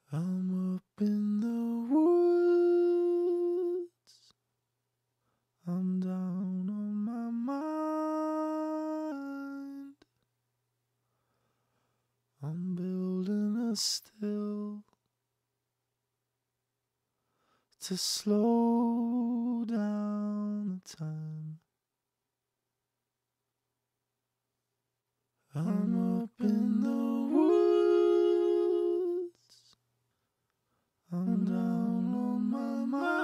I'm up in the woods. I'm down on my mind. I'm building a still to slow down the time. I'm up in the woods. I'm down on my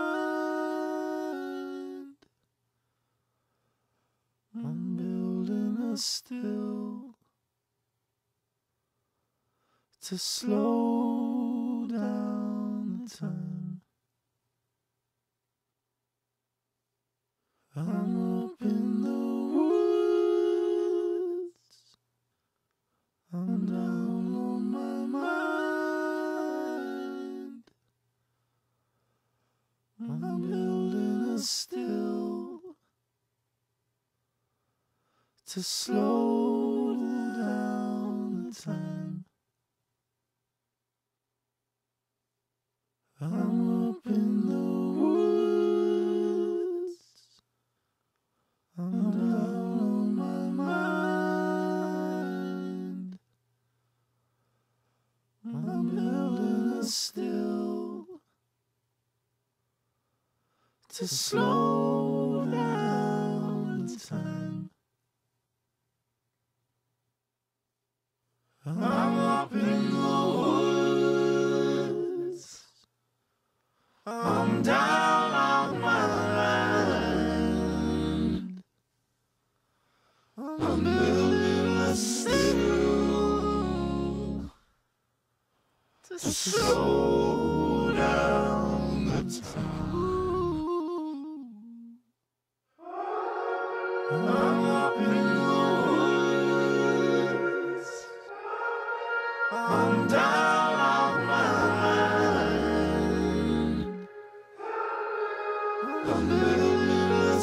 mind. I'm building a still to slow down the time. I'm up in the woods. I'm down on my mind. I'm building a still to slow down the time. I'm up in the woods. I'm down on my mind. I'm building a still to slow down the time. I'm up in the woods. I'm down on my land. I'm building a still to slow down the time. I'm up in the woods. I'm down on my land. I'm building a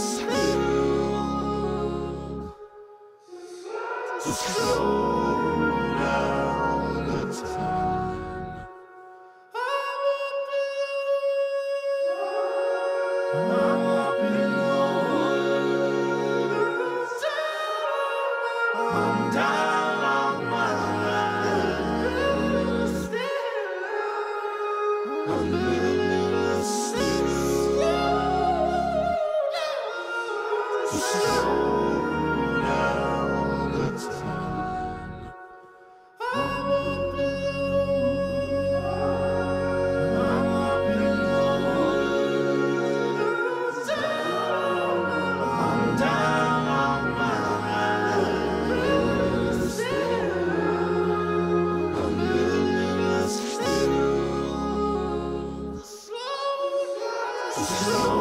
still to slow down the time. I'm up in the woods. I'm down on my land. I'm building a still to slow down the time. I'm up in the woods. I'm down on my land. I'm building a still to slow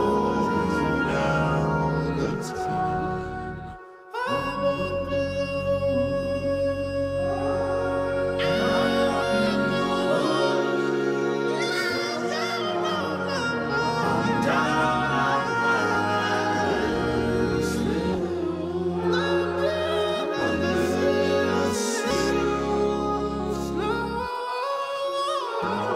down the time. I'm up in the woods. I'm down on my land. I'm building a still